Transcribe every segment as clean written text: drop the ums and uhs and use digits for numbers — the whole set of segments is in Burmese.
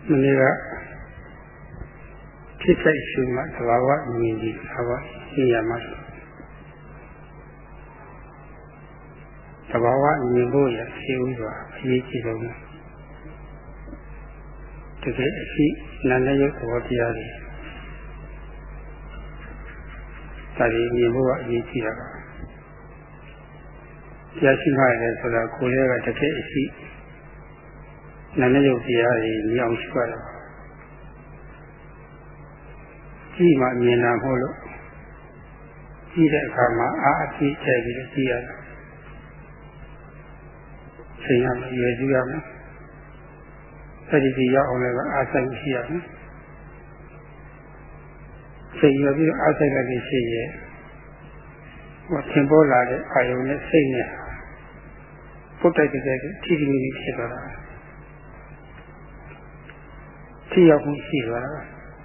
မနေ့ကဖြစ်တဲ့ရှုမှသဘာဝမြင်ပြီးသဘာဝသိရမှာသဘာဝမြင်ဖို့ရရှိဥစွာအရေးကြီးဆုံးတကယ်အရှိနာနဲ့ရုပ်သဘောတရားတွေဒါတွေမြင်ဖို့ကအရေးကြီးတာပါတရားရှိမှလည်းဆိုတာကိုယ်ရဲ့ကတကယ်အရှိနာနဲ့ရုပ်တရားတွေမြင်အောင်ရှိရတာကြည့်မှမြင်တာမဟုတ်လို့ကြည့်တဲ့အခါမှာအာအပြည့်ထည့်ပြီးကြည့်ရတယ်ချိန်ရမယ်ရွယ်ကြည့်ရမယ်အဲဒီဒီရောက်အောင်လည်းအားဆိုင်ရှိရမယ်ချိန်ရပြီးအားဆိုင်လိုက်ရှိရဲ့ဟောသင်ပေါ်လာတဲ့အာယုံနဲ့စိတ်နဲ့ပုတ်တိုက်တဲ့ထိထိမိမိဖြစ်သွားတာထိရောက်မှုရှိသွားတာ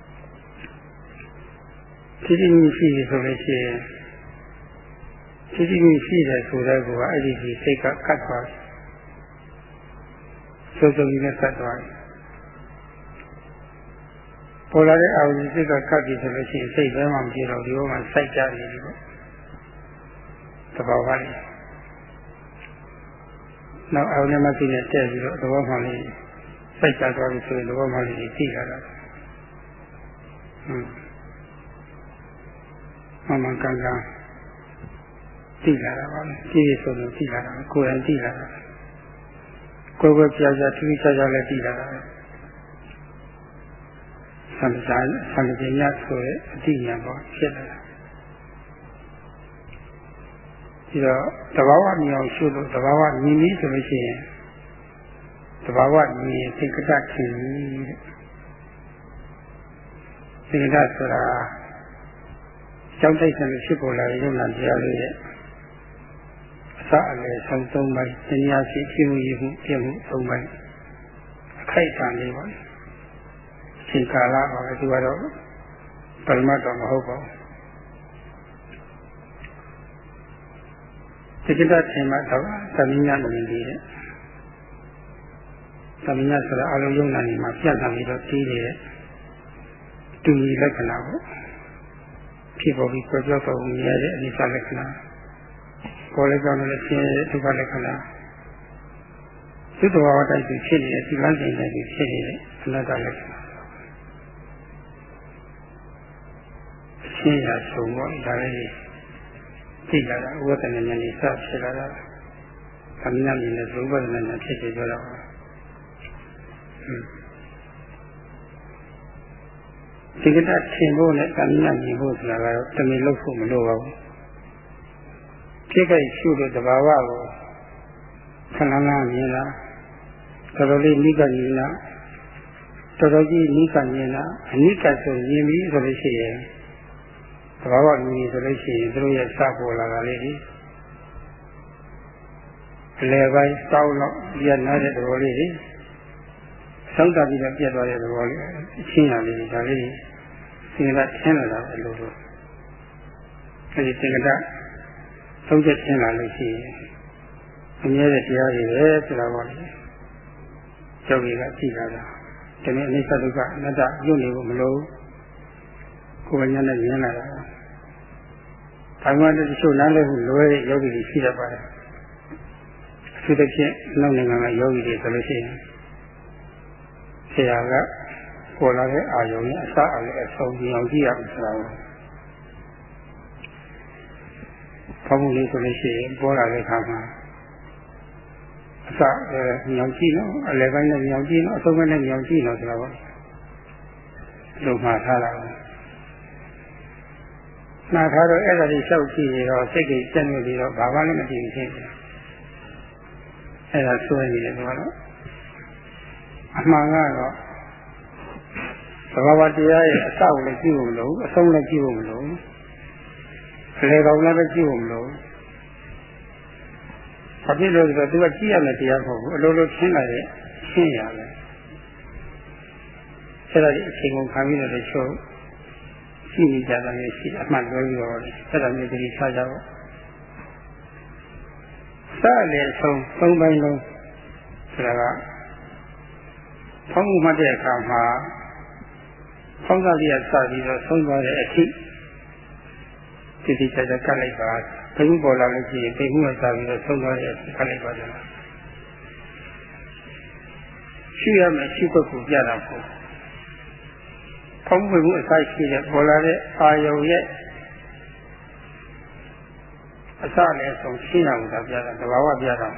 ထိထိမိမိရှိရဆိုလို့ရှိရင်ထိထိမိမိရှိတယ်ဆိုတဲ့ကောအဲ့ဒီဒီစိတ်ကကတ်သွားတယ်စိုးစိုးကြီးနဲ့ကတ်သွားတယ်ပေါ်လာတဲ့အာရုံစိတ်ကကတ်ပြီဆိုလို့ရှိရင်စိတ်ဘယ်မှမပြေတော့ဒီဘက်မှာစိုက်ကြနေပြီပေါ့သဘာဝလေးနောက်အာရုံနဲ့မသိနဲ့တက်ပြီးတော့သဘောမှလေးစိုက်ကြသွားပြီဆိုရင်သဘောမှလေးသိလာတာမှန်ကန်ကန်သိလာတာပါလေကြည့်ရဆိုလို့သိလာတာကိုယ်တိုင်သိလာတာကိုယ်ကိုပြပြထူးခြားခြားလည်းသိလာတာဆန္ဒဉာဏ်ဆိုတဲ့အတိညာပေါ့ဖြစ်လာတာဒီတော့သဘာဝမြင်အောင်ရှုလို့သဘာဝမြင်ပြီးဆိုလို့ရှိရင်သဘာဝမြင်ရင်သင်္ကတထင်သင်္ကတဆိုတာကျောင်းတိုက်ဆံဖြစ်ပေါ်လာတဲ့ယုံနာတရားလေးရဲ့အစအလယ်ဆုံးသုံးပိုင်းတရားရှိဖြစ်မှုရမှုပြမှုသုံးပိုင်းအခိုက်အတန့်လေးပါအချိန်ကာလပါပဲသူကတော့ပရမတ်တော်မဟုတ်ပါဘူးတိကတထင်မှတော့သမဉ္ဇမြင်ပြီးတဲ့သမဉ္ဇဆိုတာအလုံးယုံနာနေမှာပြတ်လာပြီးတော့ပြီးနေတဲ့တူညီလက္ခဏာပေါ့ဖြစ်ပေါ်ပြီးကြောက်တော့မြင်ရတဲ့အနိစ္စလက္ခဏာပေါ်လည်းကြောက်လို့ဖြစ်နေတဲ့ဒုက္ခလက္ခဏာသုတ္တဝါတိုင်းဖြစ်နေတဲ့ဒီလမ်းစဉ်တိုင်းဖြစ်နေတဲ့အနတ္တလက္ခဏာရှင်းရဆုံးပေါ့ဒါလည်းသိလာတာဥပဒနာဉာဏ်နဲ့စဖြစ်လာတာသမဏမြင်တဲ့ဥပဒနာဉာဏ်ဖြစ်ပြီးတော့ဒီကတထင်ဖို့နဲ့သမဏမြင်ဖို့ဆိုတာကတော့တမင်လို့ဖို့မလိုပါဘူးဖြစ်ခဲ့ရှုတဲ့သဘာဝကိုခဏခဏမြင်လာတော်တော်လေးနိကမြင်လာတော်တော်ကြီးနိကမြင်လာအနိကဆိုမြင်ပြီးဆိုလို့ရှိရင်သဘာဝမြင်ဆိုလို့ရှိရင်သူတို့ရဲ့စပေါ်လာတာလေးကြီးအလယ်ပိုင်းတောက်တော့ရနာတဲ့သဘောလေးကြီးဆောက်တာပြီးတော့ပြတ်သွားတဲ့သဘောလေးအချင်းရလေးဒါလေးသင်္ကတထင်းလာတာအလိုလိုအဲဒီသင်္ကတသုံးချက်ထင်းလာလို့ရှိရင်အမြဲတည်းတရားတွေပဲဆိုတာပေါ့လေကျောင်းကြီးကကြည့်လာတာဒီနေ့အနိစ္စဒုက္ခအနတ္တညွတ်နေဖို့မလိုကိုယ်ကညာနဲ့မြင်လာတာဘာမှတချို့နားလည်ဖို့လွယ်တဲ့ယောဂီတွေရှိတတ်ပါတယ်အထူးသဖြင့်နောက်နိုင်ငံကယောဂီတွေဆိုလို့ရှိရင်ဆရာကပေါ်လာတဲ့အာယုံနဲ့အစအလယ်အဆုံးကြည့်အောင်ကြည့်ရမယ်ဆိုတာကိုဘာလို့လဲဆိုလို့ရှိရင်ပေါ်လာတဲ့အခါမှာအစမြောင်ကြည့်နော်အလယ်ပိုင်းနဲ့မြောင်ကြည့်နော်အဆုံးပိုင်းနဲ့မြောင်ကြည့်နော်ဆိုတာပေါ့လုံမှာထားတာနာထားတော့အဲ့ဒါကြီးလျှောက်ကြည့်နေတော့စိတ်ကြီးစက်နေပြီးတော့ဘာမှလည်းမသိဘူးဖြစ်တယ်အဲ့ဒါဆွဲနေတယ်ကတော့အမှန်ကတော့သဘာဝတရားရဲ့အစကိုလည်းကြည့်ဖို့မလိုဘူးအဆုံးလည်းကြည့်ဖို့မလိုဘူးအလယ်ကောင်လည်းပဲကြည့်ဖို့မလိုဘူးဘာဖြစ်လို့လဲဆိုတော့သူကကြည့်ရမယ်တရားမဟုတ်ဘူးအလိုလိုရှင်းလာတဲ့ရှင်းရမယ်အဲ့ဒါဒီအချိန်ကုန်ခံပြီးတော့ချုပ်ရှိနေကြတာမျိုးရှိအမှန်လွဲပြီးတော့အဲ့ဒါမျိုးတတိထားကြတော့စလည်းဆုံးသုံးပိုင်းလုံးဆိုတာကဖောင်းမှုမှတ်တဲ့အခါမှာဖောင်းစားပြီးစပြီးတော့ဆုံးသွားတဲ့အထိဒီချာချာကတ်လိုက်ပါဘယ်မှုပေါ်လာလို့ရှိရင်ဘယ်မှုကစပြီးတော့ဆုံးသွားတဲ့အထိကတ်လိုက်ပါတယ်ရှိရမယ်ရှိခွက်ကိုပြတာပေါ့ဖောင်းမှုအဆိုင်ရှိတဲ့ပေါ်လာတဲ့အာယုံရဲ့အစလည်းဆုံးရှင်းအောင်သာပြတာတဘာဝပြတာ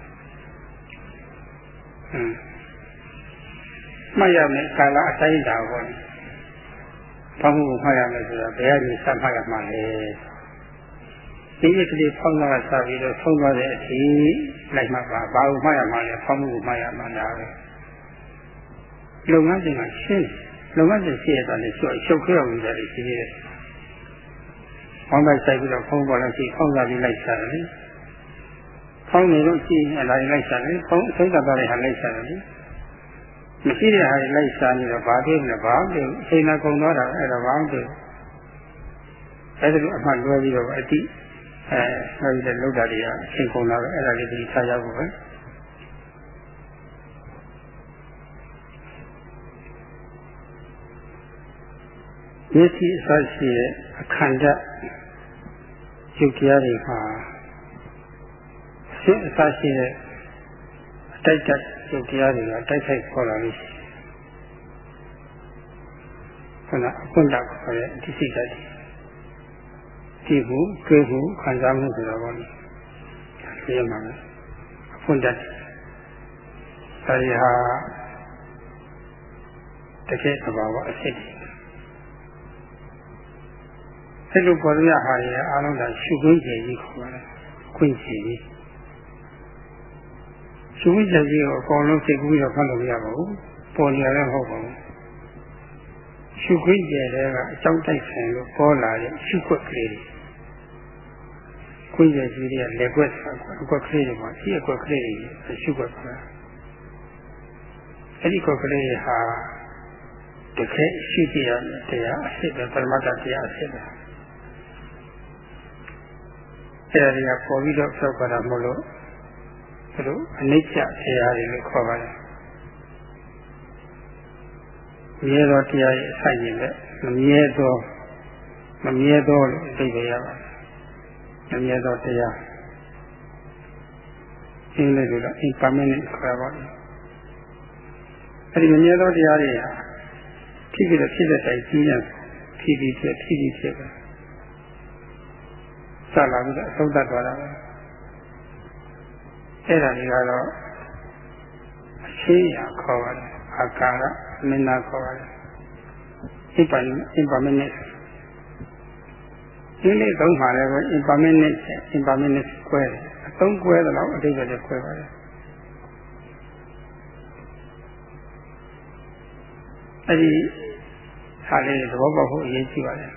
မှတ်ရမယ်ကာလအတိုင်းတာပေါ့ဖောင်းမှုကိုမှတ်ရမယ်ဆိုတာဘယ်ကနေစမှတ်ရမှာလဲဒီကလေးဖောင်းတာစပြီးတော့ဆုံးသွားတဲ့အထိလိုက်မှပါဘာကိုမှတ်ရမှာလဲဖောင်းမှုကိုမှတ်ရမှာလားပဲလုပ်ငန်းစဉ်ကရှင်းလုပ်ငန်းစဉ်ရှိရတာလည်းရှုပ်ခဲအောင်လုပ်ရတယ်ရှိသေးတယ်ဖောင်းလိုက်ဆိုင်ပြီးတော့ဖုံးပေါ်လိုက်ရှိဖောင်းစားပြီးလိုက်စားတယ်လေဖောင်းနေလို့ရှိရင်အလားလိုက်စားတယ်ဖုံးအဆုံးသတ်တဲ့ဟာလိုက်စားတယ်လေမရှိတဲ့ဟာလိုက်စားနေတော့ဘာဖြစ်လဲဘာလို့အချိန်နာကုန်သွားတာအဲ့ဒါဘာလို့အဲ့ဒါလိုအမှတ်လွဲပြီးတော့အတိနောက်ပြီးတော့လောက်တာတွေကအချိန်ကုန်လာတော့အဲ့ဒါလေးဒီထားရဖို့ပဲမျက်စိအစရှိတဲ့အခန္ဓာရုပ်တရားတွေမှာစိတ်အစရှိတဲ့အတိုက်တက်ရုပ်တရားတွေကတိုက်ခိုက်ခေါ်လာလို့ရှိရင်ခဏအပွင့်တာခေါ်တဲ့ဒီစိတ်ဓာတ်ဒီဘူးကြွေးဘူးခံစားမှုဆိုတော့ဘောလေဒီမှာအပွင့်တတ်ဒါရီဟာတကယ်သဘာဝအဖြစ်အဲ့လိုပေါ်ရဟာရဲ့အားလုံးကရှုခွင့်ကျေကြီးခေါ်ပါတယ်ခွင့်ကျေကြီးရှုခွင့်ကျေကြီးကိုအကုန်လုံးသိပြီးတော့ဖတ်လို့မရပါဘူးပေါ်နေလည်းမဟုတ်ပါဘူးရှုခွင့်ကျေတဲ့ကအကြောင်းတိုက်ဆိုင်လို့ပေါ်လာတဲ့ရှုခွက်ကလေးတွေခွင့်ကျေကြီးတွေကလက်ွက်ဆိုတာအကွက်ကလေးတွေမှာဒီအကွက်ကလေးတွေရှုခွက်ခေါ်တာအဲ့ဒီကွက်ကလေးဟာတကယ်ရှုကြည့်ရတရားအစစ်ပဲပရမတ္တတရားအစစ်ပဲအဲ့ဒါတွေကပေါ်ပြီးတော့ဖြောက်ကြတာမဟုတ်လို့ဘယ်လိုအနိစ္စတရားတွေလို့ခေါ်ပါတယ်မြဲသောတရားရဲ့အဆိုင်ရင်လည်းမမြဲသောလို့အဓိပ္ပာယ်ရပါတယ်မမြဲသောတရားအင်းလေးလို့ impermanent ခေါ်ပါဘူးအဲ့ဒီမမြဲသောတရားတွေဟာဖြစ်ပြီးတော့ဖြစ်တဲ့တိုင်ကြီးနေဖြစ်ပဲစလာပြီးတော့အဆုံးသတ်သွားတာပဲအဲ့ဒါတွေကတော့အရှင်းရခေါ်ပါတယ်အာကာရမင်းနာခေါ်ပါတယ်impermanent ဒီနေ့သုံးပါလဲပဲ impermanent ကွဲတယ်အသုံးကွဲတယ်လို့အဓိပ္ပာယ်ကွဲပါတယ်အဲ့ဒီဟာလေးသဘောပေါက်ဖို့အရေးကြီးပါတယ်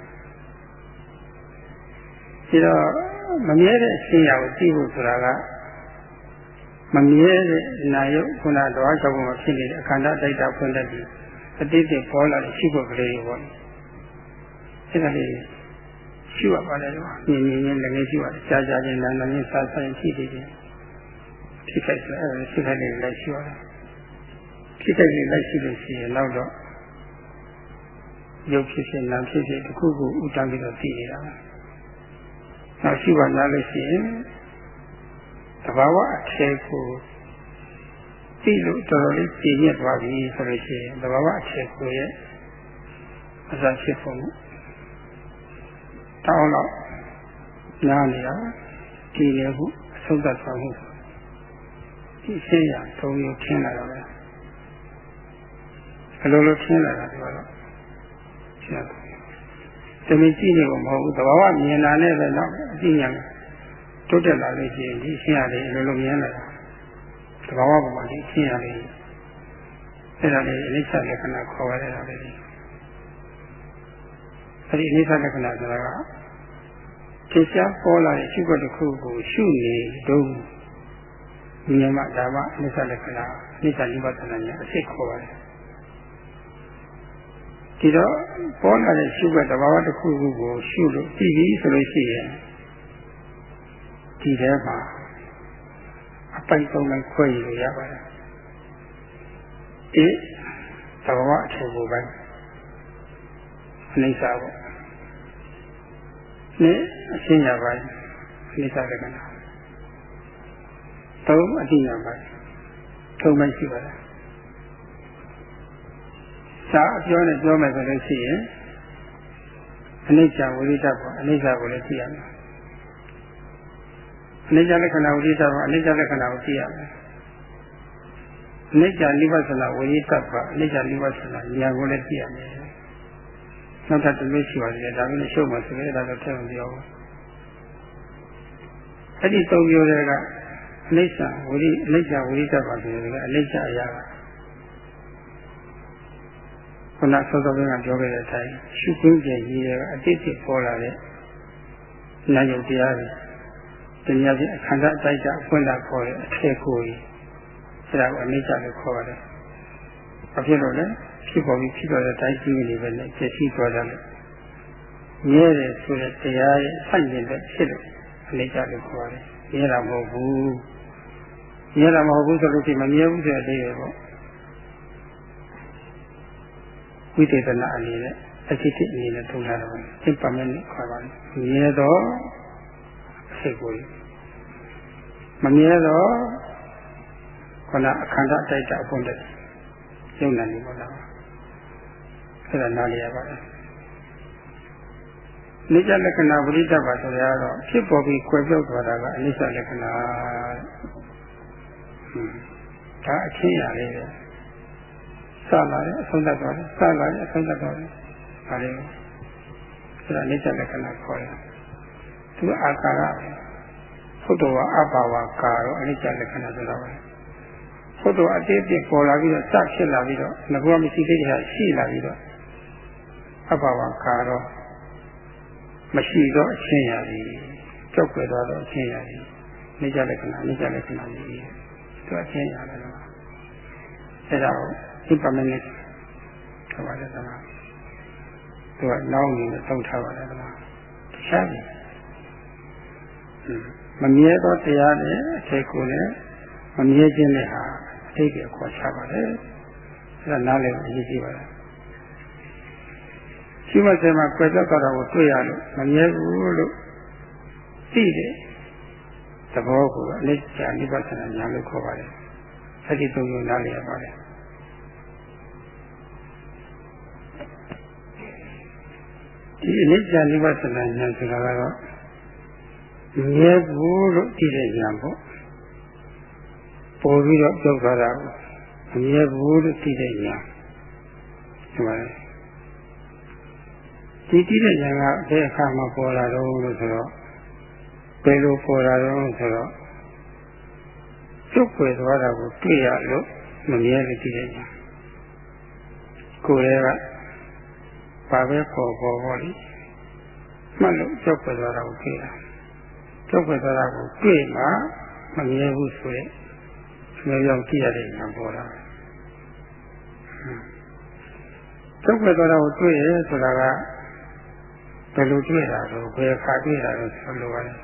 ဒီတော့မမြဲတဲ့အရှင်းရကိုသိဖို့ဆိုတာကမမြဲတဲ့နာယုတ်ခုနတော်၆ဘုံမှာဖြစ်နေတဲ့အခန္ဓာတိုက်တာဖွင့်တတ်ပြီးအတိတ်တွေပေါ်လာတဲ့ရှိဖို့ကလေးတွေပေါ့အဲ့ဒါလေးရှိရပါတယ်ကွာမြင်လည်းရှိပါတယ်ကြားချင်းနားချင်းစားဆိုင်ရှိသေးတယ်ဖြစ်ခိုက်ဆိုအဲ့ဒါဖြစ်ခိုက်နေလိုက်ရှိရတယ်ဖြစ်ခိုက်နေလိုက်ရှိလို့ရှိရင်နောက်တော့ရုပ်ဖြစ်ဖြစ်နာမ်ဖြစ်ဖြစ်တစ်ခုခုဥတန်းပြီးတော့သိနေတာပဲနောက်ရှိပါလားလို့ရှိရင်သဘာဝအထည်ကိုသိလို့တော်တော်လေးပြည့်ညက်သွားပြီဆိုလို့ရှိရင်သဘာဝအထည်ကိုရဲ့အစဖြစ်ပုံတောင်းတော့နားနေတာဒီလေဟုအဆုံးသတ်သွားမှုဒီရှင်းရသုံးမျိုးထင်းလာတော့ပဲဘယ်လိုထင်းလာတာဒီတော့ရှင်းတယ်တမင်ကြည့်နေဖို့မဟုတ်ဘူးသဘာဝမြင်တာနဲ့ပဲတော့အကြည့်ဉာဏ်တိုးတက်လာလို့ရှိရင်ဒီရှင်းရတယ်လိုမြင်လာတာသဘာဝပုံမှာဒီရှင်းရတယ်အဲ့ဒါလေးအနိစ္စလက္ခဏာခေါ်ရတာလေအဲ့ဒီအနိစ္စလက္ခဏာဆိုတာကသိချာပေါ်လာတဲ့ရှုပ်တစ်ခုကိုရှုနေတော့မြင်မှဒါမှအနိစ္စလက္ခဏာအနိစ္စနိဗ္ဗာန်ညာအဖြစ်ခေါ်ရတယ်ဒီတော့ပေါ်လာတဲ့ရှုပ်သဘာဝတစ်ခုခုကိုရှုလို့ကြည့်ပြီးဆိုလို့ရှိရင်ဒီထဲမှာအပိုက်သုံးပိုင်းခွဲရရပါတယ်သဘောအထည်ကိုပဲအနိစ္စပေါ့နဲ့အရှင်းရပါအနိစ္စလက္ခဏာသုံးအတိညာပါသုံးမရှိပါလားစာအပြောနဲ့ပြောမယ်ဆိုလို့ရှိရင်အနိစ္စဝိရိတပေါ့အနိစ္စကိုလည်းသိရမယ်အနိစ္စလက္ခဏာဝိရိတပေါ့အနိစ္စလက္ခဏာကိုသိရမယ်အနိစ္စနိဗ္ဗာန်ဝိရိတပေါ့အနိစ္စနိဗ္ဗာန်ဉာဏ်ကိုလည်းသိရမယ်နောက်ထပ်တစ်မျိုးရှိပါသေးတယ်ဒါကလည်းရှုပ်မှဆိုရင်ဒါတော့ထည့်မပြောဘူးအဲ့ဒီသုံးမျိုးတွေကအနိစ္စဝိရိအနိစ္စဝိရိတပေါ့ဆိုရင်အနိစ္စအရာကခုနသောတော်ကပြောခဲ့တဲ့အတိုင်းရှုခွင့်ကြည်ရအတိတ်ဖြစ်ပေါ်လာတဲ့နာယုတ်တရားတွေတရားချင်းအခန္ဓာအတိုက်တာအဖွင့်လာခေါ်တဲ့အထည်ကိုကြီးအဲဒါကိုအနိစ္စလို့ခေါ်ရတယ်။ဘာဖြစ်လို့လဲဖြစ်ပေါ်ပြီးဖြစ်ပေါ်တဲ့အတိုင်းကြီးနေပဲနဲ့ဖြစ်ရှိသွားတယ်။မြဲတယ်ဆိုတဲ့တရားရဲ့ဆန့်ကျင်တဲ့ဖြစ်လို့အနိစ္စလို့ခေါ်ရတယ်။မြဲတာမဟုတ်ဘူး။မြဲတာမဟုတ်ဘူးဆိုလို့ရှိရင်မမြဲဘူးဆိုတဲ့အဓိပ္ပာယ်ပေါ့။ဝိသေသနာအနေနဲ့အစိတ်အနေနဲ့ထုံးထားတယ်။သင်္ပါမနဲ့ခေါ်ပါတယ်။မြဲတော့အစိတ်ကိုမမြဲတော့ခုနအခန္ဓာတိုက်တာအဖို့တဲ့ယုံနာနေပါလား။အဲ့ဒါနားလည်ရပါတယ်။နိစ္စလက္ခဏာဝိရိတ္တပါဆိုရတော့ဖြစ်ပေါ်ပြီးကွယ်ပြောက်သွားတာကအနိစ္စလက္ခဏာ။ဒါအချင်းရလေးပဲ။စလာတယ်အဆုံးသတ်သွားတယ်စလာတယ်အဆုံးသတ်သွားတယ်ဒါလေးဆိုတော့အနိစ္စလက္ခဏာခေါ်တယ်သူအာကာရဘုဒ္ဓဝါအဘာဝကာရောအနိစ္စလက္ခဏာဆိုတာပဲဘုဒ္ဓအတိတ်ပေါ်လာပြီးတော့စဖြစ်လာပြီးတော့ငါကမရှိသေးတဲ့ဟာရှိလာပြီးတော့အဘာဝကာရောမရှိတော့အချင်းရည်ကြောက်ွယ်သွားတော့အချင်းရည်အနိစ္စလက္ခဏာအနိစ္စလက္ခဏာကြီးသူအချင်းရတယ်လို့အဲဒါကိုဒီပမနဲ့ဆိုပါတယ်ကွာသူကနောင်းနေသုံးထားပါတယ်ကွာတခြားမမြဲသောတရားနဲ့အထည်ကိုနဲ့မမြဲခြင်းနဲ့ဟာအထိတ်ကိုခေါ်ချပါတယ်အဲဒါနားလည်အရေးကြီးပါတယ်ရှိမစဲမှာကြွယ်တော့တာကိုတွေ့ရလို့မမြဲဘူးလို့သိတယ်သဘောကိုအနိစ္စနိဗ္ဗာန်ဉာဏ်လို့ခေါ်ပါတယ်အဲ့ဒီသုံးမျိုးနားလည်ရပါတယ်ဒီအနိစ္စနိဗ္ဗာန်ဉာဏ်ဆိုတာကတော့မြဲဘူးလို့သိတဲ့ဉာဏ်ပေါ့ပေါ်ပြီးတော့ပြောသွားတာကိုမြဲဘူးလို့သိတဲ့ဉာဏ်ဒီမှာဒီသိတဲ့ဉာဏ်ကဘယ်အခါမှပေါ်လာတော့လို့ဆိုတော့ဘယ်လိုပေါ်လာတော့ဆိုတော့ကျုပ်ွယ်သွားတာကိုတွေ့ရလို့မမြဲလို့သိတဲ့ဉာဏ်ကိုယ်ရဲ့ကဘာပဲပေါ်လိမှတ်လို့ကြောက်ွယ်သွားတာကိုတွေ့တာကြောက်ွယ်သွားတာကိုတွေ့မှမမြဲဘူးဆိုရင်မျိုးရောက်ကြည့်ရတဲ့ဉာဏ်ပေါ်လာကြောက်ွယ်သွားတာကိုတွေ့ရဆိုတာကဘယ်လိုတွေ့တာတော့ဘယ်အခါတွေ့တာတော့ဆိုလိုပါတယ်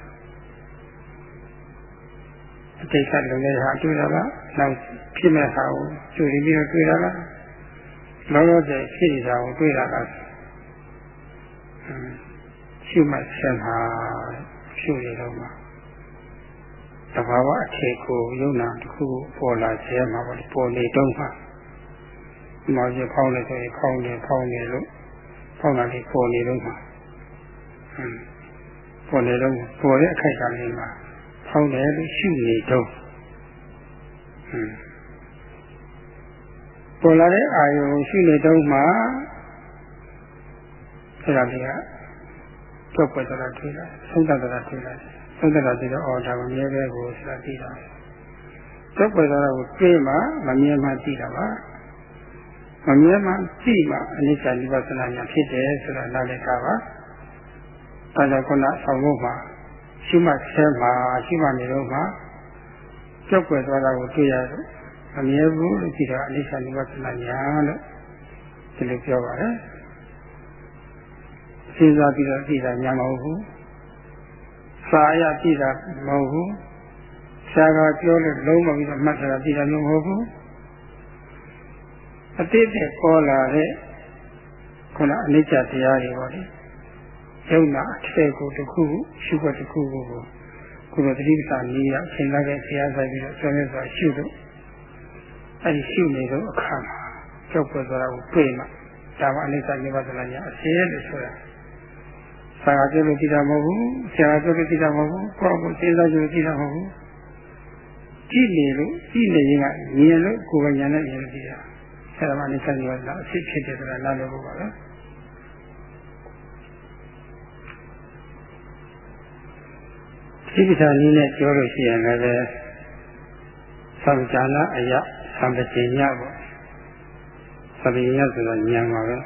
အတိတ်ကလုံနေတာတွေ့တာလားနောက်ဖြစ်မဲ့ဟာကိုကျွေးပြီးတော့တွေ့တာလားလောလောဆယ်ဖြစ်နေတာကိုတွေ့တာလားရှုမှတ်ဆက်မှာရှုရတော့မှာသဘာဝအခြေကိုယုံနာတစ်ခုပေါ်လာစေမှာပေါ့ပေါ်နေတော့မှာဒီမှာကြီးဖောင်းနေဆိုရင်ဖောင်းနေလို့ဖောင်းတာလေးပေါ်နေတော့မှာပေါ်နေတော့ပေါ်တဲ့အခိုက်ကလေးမှာဖောင်းတယ်လို့ရှုနေတော့ပေါ်လာတဲ့အာယုံရှုနေတော့မှာအဲ့ဒါလေးကကြောက်ပွက်တာတွေ့လာဆုံးတတ်တာတွေ့လာဆုံးတတ်တာတွေ့တော့အော်ဒါမမြဲပဲကိုဆိုတာသိတာကြောက်ပွက်တာကိုတွေ့မှမမြဲမှသိတာပါမမြဲမှသိမှအနိစ္စနိဗ္ဗာန်ဉာဏ်ဖြစ်တယ်ဆိုတာနားလည်တာပါဒါကြောင့်ခုနဆောင်ဖို့မှာရှိမှဆဲမှာရှိမှနေတော့မှကြောက်ပွက်သွားတာကိုတွေ့ရတော့မမြဲဘူးလို့ကြည့်တာအနိစ္စနိဗ္ဗာန်ဉာဏ်လို့ဒီလိုပြောပါတယ်စဉ်းစားပြီးတော့ကြည့်တာညာမဟုတ်ဘူးစာအရကြည့်တာမဟုတ်ဘူးဆရာကပြောလို့လုံးမပြီးတော့မှတ်တာကြည့်တာမျိုးမဟုတ်ဘူးအတိတ်ပေါ်လာတဲ့ခုနအနိစ္စတရားတွေပေါ့လေယုံနာအထက်ကိုတစ်ခုရှုပ်တစ်ခုကိုခုလိုတတိပ္ပာနေရအချိန်လာတဲ့ဆရာဆိုင်ပြီးတော့ဆွေးနွေးစွာရှုလို့အဲဒီရှုနေတော့အခါမှာကြောက်ပွေသွားတာကိုတွေ့မှဒါမှအနိစ္စနိဗ္ဗာန်ညာအစေလို့ဆိုတာဆရာပြောလို့ကြည့်တာမဟုတ်ဘူးဆရာပြောလို့ကြည့်တာမဟုတ်ဘူးကိုယ့်ကိုစဉ်းစားကြည့်လို့ကြည့်တာမဟုတ်ဘူးကြည့်နေလို့ကြည့်နေရင်ကမြင်လို့ကိုယ်ကဉာဏ်နဲ့မြင်လို့ကြည့်တာဆရာမအနိစ္စနိဗ္ဗာန်အဖြစ်ဖြစ်တယ်ဆိုတာနားလည်ဖို့ပါပဲဒီကိစ္စလေးနဲ့ပြောလို့ရှိရင်လည်းသံဃာနာအယသံပတိညပေါ့သံပတိညဆိုတော့ဉာဏ်ပါပဲ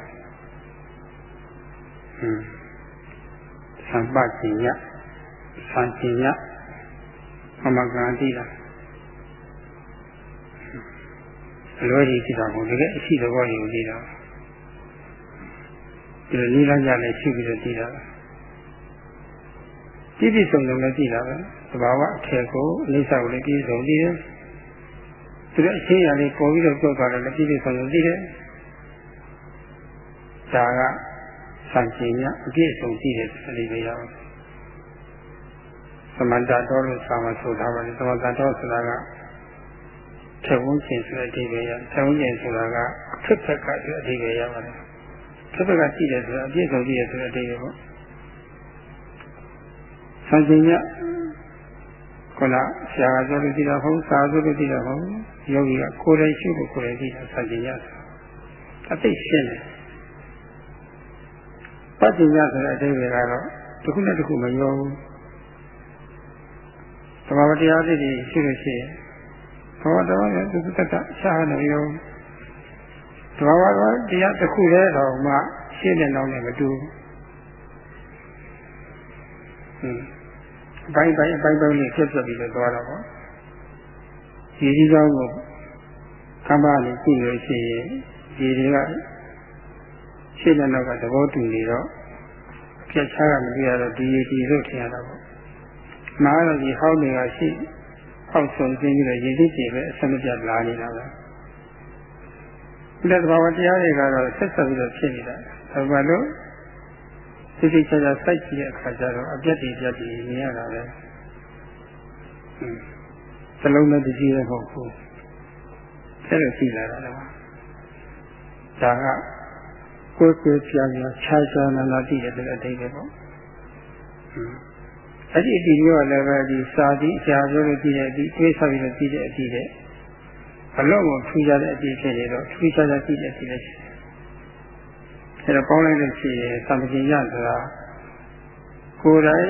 သံပတိညသံပတိညမမကံတိတာအလွယ်ကြီးကြည့်တာမဟုတ်တကယ်အရှိတော်ကိုကြည့်တာဒီလိုနိလန်းကြလည်းရှိပြီးတော့ကြည့်တာပြည့်ပြည့်စုံစုံလည်းကြည့်တာပဲသဘာဝအထက်ကိုအနိစ္စကိုလည်းပြည့်စုံကြည့်တယ်သူတို့အရှင်းရလေးပေါ်ပြီးတော့ကြောက်တာလည်းပြည့်ပြည့်စုံစုံကြည့်တယ်ဒါကစံချိန်ညအပြည့်စုံကြည့်တယ်ဆိုတဲ့နေရာပဲသမန္တတော်လို့စာမဆိုထားပါတယ်သမန္တတော်ဆိုတာကထက်ဝန်းကျင်ဆိုတဲ့အဓိပ္ပာယ်ရထက်ဝန်းကျင်ဆိုတာကထက်ဖက်ကဆိုတဲ့အဓိပ္ပာယ်ရပါတယ်ထက်ဖက်ကကြည့်တယ်ဆိုတာအပြည့်စုံကြည့်တယ်ဆိုတဲ့အဓိပ္ပာယ်ပေါ့ဆံချိန်ညခုနဆရာကပြောလို့ကြည့်တာဟုတ်စာဆိုလို့ကြည့်တာဟုတ်ယောဂီကကိုယ်တိုင်ရှုလို့ကိုယ်တိုင်ကြည့်တာဆံချိန်ညအသိရှင်းတယ်ပတ်ချိန်ညဆိုတဲ့အဓိပ္ပာယ်ကတော့တစ်ခုနဲ့တစ်ခုမရောဘူးသဘာဝတရားတွေရှိလို့ရှိရင်ဘောတော်ရဲ့သုတ္တရှားနေရောသဘာဝတရားတစ်ခုတည်းတော့မှရှင်းတဲ့နောက်နဲ့မတူအပိုင်းလေးဖြတ်ပြီးတော့သွားတော့ပေါ့ဒီဒီကြောင့်ကိုကမ္ဘာလေးကြည့်လို့ရှိရင်ဒီတွေကရှင်းတဲ့နောက်ကသဘောတူနေတော့အပြတ်ချားကမပြရတော့ဒီလို့ထင်ရတာပေါ့မှားတော့ဒီဟောင်းတွေကရှိအောက်ဆုံးသိပြီးတော့ရည်သိကြပဲအစမပြတ်လာနေတာပဲဒီသဘာဝတရားတွေကတော့ဆက်ဆက်ပြီးတော့ဖြစ်နေတာဒါပေမဲ့လို့သိသိချာချာစိုက်ကြည့်တဲ့အခါကျတော့အပြတ်တွေပြတ်တွေမြင်ရတာပဲစလုံးနဲ့တကြီးလည်းမဟုတ်ဘူးအဲ့လိုကြည့်လာတာတော့ဒါကကိုယ်ကိုယ်ပြန်ပြန်ခြားခြားနာနာကြည့်တဲ့တဲ့အတိတ်ပဲပေါ့အဲ့ဒီအတီမျိုးကလည်းပဲဒီစာတိဆရာပြောလို့ကြည့်တဲ့အတီတွေးဆောက်ပြီးတော့ကြည့်တဲ့အတီတဲ့ဘလို့ကိုထူကြတဲ့အတီဖြစ်နေတော့ထူးခြားခြားကြည့်တဲ့အတီလည်းရှိတယ်အဲ့တော့ပေါင်းလိုက်လို့ရှိရင်သံပတိညဆိုတာကိုယ်တိုင်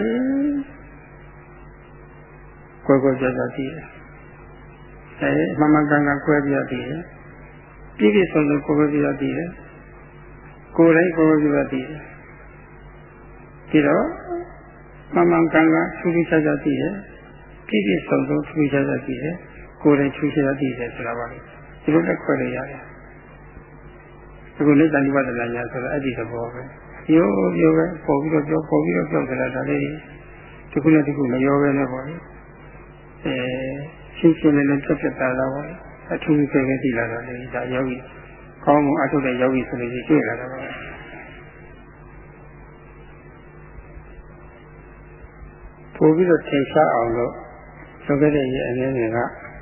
ကိုယ်ကြောက်ကြည့်တယ်မမကန်ကကွဲပြားကြည့်တယ်ပြည့်ပြည့်စုံစုံကိုယ်ပြားကြည့်တယ်ကိုယ်တိုင်ကိုယ်ပြားကြည့်တယ်ဒီတော့မမကန်ကထူးထူးခြားခြားကြည့်တယ်ပြည့်ပြည့်စုံစုံထူးထူးခြားခြားကြည့်တယ်ကိုယ်တိုင်ထူးခြားခြားကြည့်တယ်ဆိုတာပါလေဒီလိုနဲ့ခွဲလို့ရတယ်အခုနိစ္စနိဗ္ဗာန်ညာဆိုတော့အဲ့ဒီသဘောပဲရိုးရိုးပဲပေါ်ပြီးတော့ပြောကြတာဒါလေးဒီခုနဲ့ဒီခုမရောပဲနဲ့ပေါ့လေရှင်းရှင်းလေးပြတ်ပြတ်သားသားပေါ့အထူးကြီးပဲကြည့်လာတာလေဒါယောဂီကောင်းမှုအထုတ်တဲ့ယောဂီဆိုလို့တွေ့လာတာပါပို့ပြီးတော့ထင်ရှားအောင်လို့ဆိုခဲ့တဲ့ရဲ့အနေနဲ့က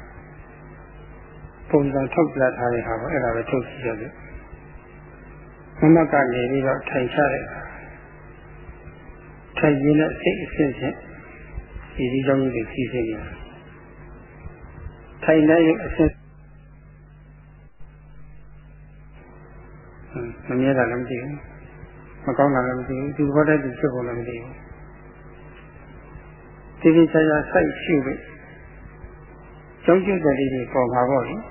ပုံစံထုတ်ပြထားတဲ့ဟာပေါ့အဲ့ဒါပဲထုတ်ကြည့်ရတယ်မမကနေပြီးတော့ထိုင်ချတဲ့ထိုင်ရင်းနဲ့စိတ်အစစ်ချင်းဒီကြောင့်ဒီစီးစိနေတယ်ထိုင်နေရင်အစစ်မမြဲတာလည်းမသိဘူးမကောင်းတာလည်းမသိဘူးဒီဘောတဲ့ဒီဖြစ်ဖို့လည်းမသိဘူးဒီချာချာစိုက်ရှုပြီးကြောင်းကျတဲ့လေးတွေပေါ်မှာပေါ့လေ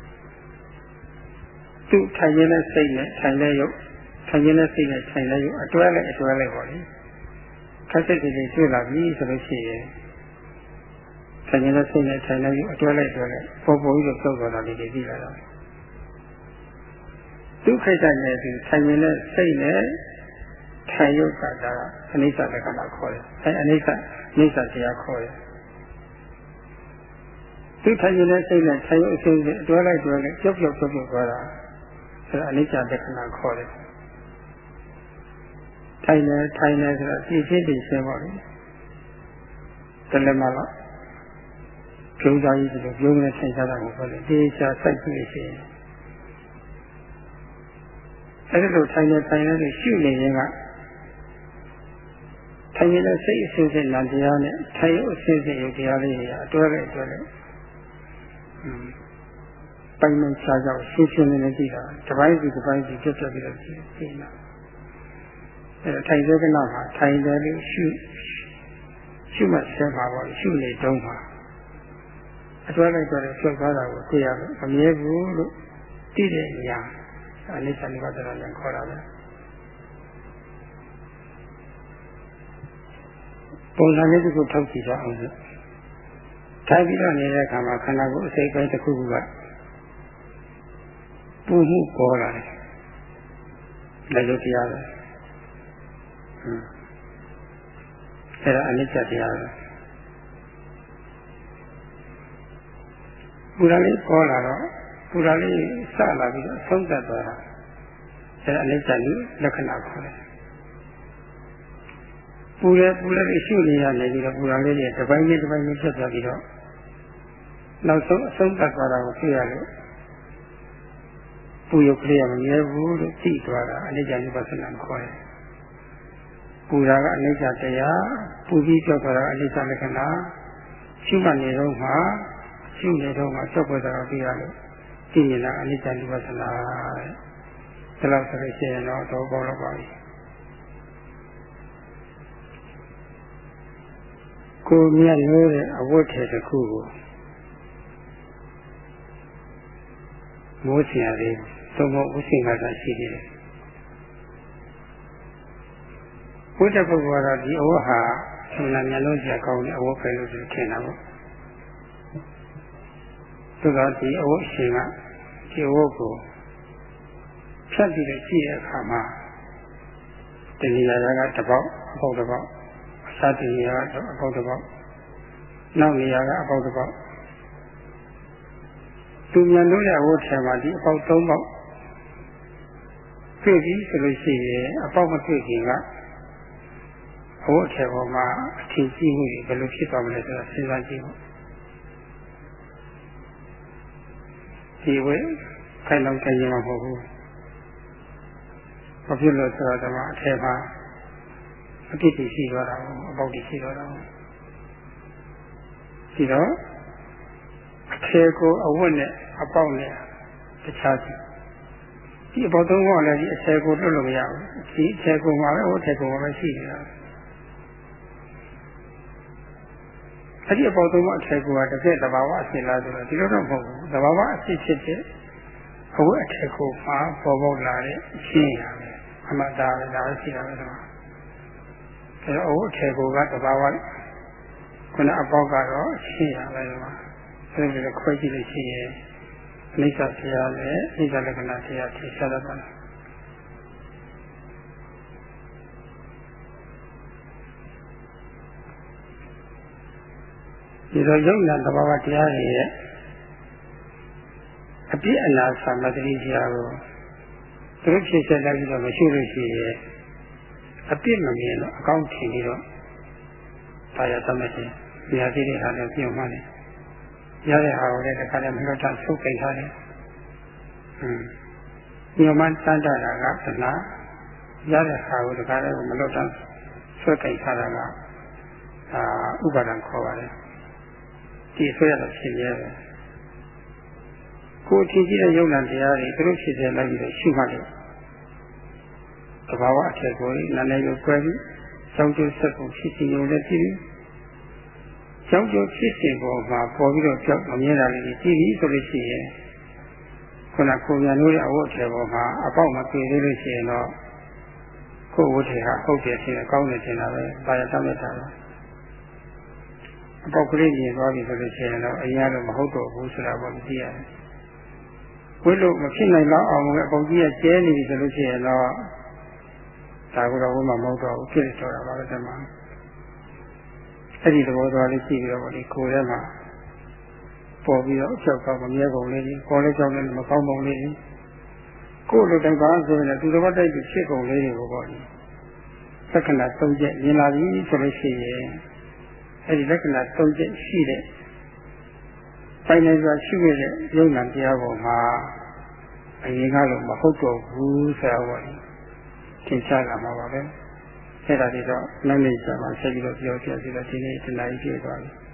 သူထိုင်ရင်းနဲ့စိတ်နဲ့ထိုင်တဲ့ရုပ်ထိုင်ရင်းနဲ့စိတ်နဲ့ထိုင်တဲ့ရုပ်အတွဲလိုက်ပေါ့လေခက်စိတ်တွေတွေ့လာပြီဆိုလို့ရှိရင်ထိုင်ရင်းနဲ့စိတ်နဲ့ထိုင်တဲ့ရုပ်အတွဲလိုက်ပေါ်ပြီးတော့ပြုတ်သွားတာလေးတွေပြီးလာတော့သူခိစ္စနဲ့ဒီထိုင်ရင်းနဲ့စိတ်နဲ့ထိုင်ရုပ်ကတာအနိစ္စလက္ခဏာခေါ်တယ်အဲအနိစ္စတရားခေါ်တယ်သူထိုင်ရင်းနဲ့စိတ်နဲ့ထိုင်ရုပ်အစဉ်အတွဲလိုက်ပြုတ်သွားတာအနိစ္စလက္ခဏာခေါ်တယ်ထိုင်နေဆိုတော့ပြည့်စုံပြီးရှင်းပါလိမ့်တလည်းမလားကျုံသားကြီးဆိုတော့ပြုံးနေထိုင်ကြတာကိုပြောတယ်တေချာစိုက်ကြည့်ရှင်အဲ့ဒါလိုထိုင်နေလို့ရှုနေရင်ကထိုင်နေတဲ့စိတ်အစဉ်စဉ်နံတရားနဲ့ထိုင်ရုပ်အစဉ်စဉ်ရုပ်တရားလေးတွေအတွဲလိုက်ပိုင်မချာကြောင့်ရှင်းရှင်းလင်းလင်းကြည့်တာတစ်ပိုင်းစီပြတ်ပြီးတော့ကြည့်နေတာအဲ့ဒါထိုင်တဲ့ကနောက်မှာထိုင်တယ်လို့ရှုမှဆက်ပါပေါ့ရှုနေတုံးပါအတွဲလိုက်ဆွဲသွားတာကိုသိရလို့မမြဲဘူးလို့သိတဲ့နေရာအနိစ္စနိဗ္ဗာန်တရားညာခေါ်တာပဲပုံစံလေးတစ်ခုထောက်ကြည့်ကြအောင်လို့ထိုင်ပြီးတော့နေတဲ့အခါမှာခန္ဓာကိုယ်အစိတ်ပိုင်းတစ်ခုခုကပူမှုပေါ်လာတယ်လည်းလို့တရားပဲအဲ့ဒါအနိစ္စတရားပဲပူရာလေးပေါ်လာတော့ပူရာလေးစလာပြီးတော့ဆုံးသက်သွားတာအဲ့ဒါအနိစ္စလက္ခဏာခေါ်တယ်ပူရဲရှုနေရနေပြီးတော့ပူရာလေးတွေတစ်ပိုင်းချင်းဖြစ်သွားပြီးတော့နောက်ဆုံးအဆုံးသတ်သွားတာကိုသိရလို့ပူရုပ်ကလေးမမြဲဘူးလို့သိသွားတာအနိစ္စ နိဗ္ဗာန်ခေါ်တယ်ပူရာကအနိစ္စတရားပူပြီးကြောက်သွားတာအနိစ္စလက္ခဏာရှုမှတ်နေတော့မှကြောက်ပေါ်တာကိုသိရလို့သိနေတာအနိစ္စ နိဗ္ဗာန်ဒါလောက်ဆိုလို့ရှိရင်တော့ပေါ်တော့ပါပြီကိုမြတ်လို့တဲ့အဝတ်ထည်တစ်ခုကိုမိုးချင်ရတယ်သုံးဖို့ဥစဉ်ကသာရှိသေးတယ်ဘုရားပုဂ္ဂိုလ်ကတော့ဒီအဝတ်ဟာဆန္ဒမျက်လုံးစရာကောင်းတဲ့အဝတ်ပဲလို့ထင်တာပေါ့သူကဒီအဝတ်ရှင်ကဒီအဝတ်ကိုဖြတ်ပြီးတော့ကြည့်တဲ့အခါမှာတဏှာကတစ်ပေါက်အပေါက်တစ်ပေါက်အစတဏှာကအပေါက်တစ်ပေါက်နောက်နေရာကအပေါက်တစ်ပေါက်သူမြန်လို့ရဝတ်ထဲမှာဒီအပေါက်၃ပေါက်တွေ့ပြီဆိုလို့ရှိရင်အပေါက်မတွေ့ခင်ကအဝတ်ထဲပေါ်မှာအထင်ကြီးမှုတွေဘယ်လိုဖြစ်သွားမလဲဆိုတာစဉ်းစားကြည့်ဖို့ဒီဝဲခိုင်လောက်ကြရင်မဟုတ်ဘူးဘာဖြစ်လို့ဆိုတော့ဒီမှာအထက်မှာအတိတ်ရှိသွားတာအပေါက်တွေရှိသွားတာဒီတော့အထက်ကိုအဝတ်နဲ့အပေါက်နဲ့တခြားစီဒီအပေါက်သုံးပေါက်လည်းဒီအထက်ကိုလွတ်လို့မရဘူးဒီအထက်ကိုမှာပဲအထက်ကိုမှာပဲရှိနေတာအဲ့ဒီအပေါက်သုံးပေါက်အထက်ကိုကတစ်ပြည့်သဘာဝအဖြစ်လားဆိုတော့ဒီလိုတော့မဟုတ်ဘူးသဘာဝအဖြစ်ဖြစ်တဲ့အဝတ်အထက်ကိုမှာပေါ်ပေါက်လာတဲ့အရှင်းရပဲအမှန်တရားပဲဒါရှိတာပဲတော့အဲတော့အဝတ်အထက်ကိုကသဘာဝခုနအပေါက်ကတော့ရှင်းရပဲတော့အဲဒီလိုခွဲကြည့်လို့ရှိရင်အနိစ္စတရားနဲ့အနိစ္စလက္ခဏာတရားထိရှားတတ်တယ်ဒီလိုယုံနာသဘာဝတရားတွေရဲ့အပြည့်အနာဆာမတ္တိတရားကိုသူတို့ဖြစ်ဆက်လိုက်ပြီးတော့မရှိလို့ရှိရင်အပြည့်မမြင်တော့အကောင်းထင်ပြီးတော့ဒါရသမဲ့ခြင်းဉာဏ်သိတဲ့ဟာနဲ့ပြုံးမှတယ်ရတဲ့ဟာကိုလည်းတခါတည်းမလွတ်တဆုတ်ပိတ်ထားတယ်ညမတန်တာကသနာရတဲ့ဟာကိုတခါတည်းမလွတ်တဆွဲပိတ်ထားတာကဥပါဒံခေါ်ပါတယ်ဒီဆွဲရတော့ဖြစ်ရဲတယ်ကိုယ်ထင်ကြည့်တဲ့ယုံနာတရားတွေသူတို့ဖြစ်စေလိုက်ပြီးတော့ရှုမှတ်တယ်သဘာဝအထက်ကိုနာနေကိုကွဲပြီးကြောင်းကျိုးဆက်ကိုဖြစ်စီရုံနဲ့ကြည့်ပြီးကြောင်းကျိုးဖြစ်စဉ်ပေါ်မှာပေါ်ပြီးတော့ကြောက်မမြင်တာလေးကြည့်ပြီးဆိုလို့ရှိရင်ခုနကိုညာလို့တဲ့အဝတ်အထည်ပေါ်မှာအပေါက်မပြေသေးလို့ရှိရင်တော့ကိုယ်ဝတ်ထည်ဟာဟုတ်တယ်ဖြစ်ကောင်းတယ်ထင်တာပဲပါရတတ်တာပဲအပေါက်ကလေးမြင်သွားပြီဆိုလို့ရှိရင်တော့အရင်ကတော့မဟုတ်တော့ဘူးဆိုတာပေါ့ကြည့်ရတယ်ဝိလို့မဖြစ်နိုင်တော့အောင်ပဲအပေါက်ကြီးကကျဲနေပြီဆိုလို့ရှိရင်တော့ဒါကတော့ဝိမမဟုတ်တော့ဘူးဖြစ်တော့တာပါပဲတမန်အဲ့ဒီသဘောသွားလေးကြည့်ပြီးတော့ဒီကိုယ်ထဲမှာပေါ်ပြီးတော့အချက်ကောက်မမြဲကုန်လေးကြီးပေါ်လေးကြောင့်လည်းမကောင်းပုံလေးကြီးကိုယ်လိုတိုင်ပါဆိုရင်သူတော်ဘာတိုက်ပြီးဖြစ်ကုန်လေးတွေကိုပေါ့လေလက္ခဏာ၃ချက်မြင်လာပြီဆိုလို့ရှိရင်အဲဒီလက္ခဏာ၃ချက်ရှိတဲ့ပိုင်နိုင်စွာရှိခဲ့တဲ့ယုံနာတရားပေါ်မှာအရင်ကလို့မဟုတ်တော့ဘူးဆိုတော့သင်္ချာလာမှာပါပဲအဲ့ဒါတွေတော့နောက်နေ့ကျမှဆက်ပြီးတော့ပြောပြစီတော့ဒီနေ့တနားကြီးပြည့်သွားပြီ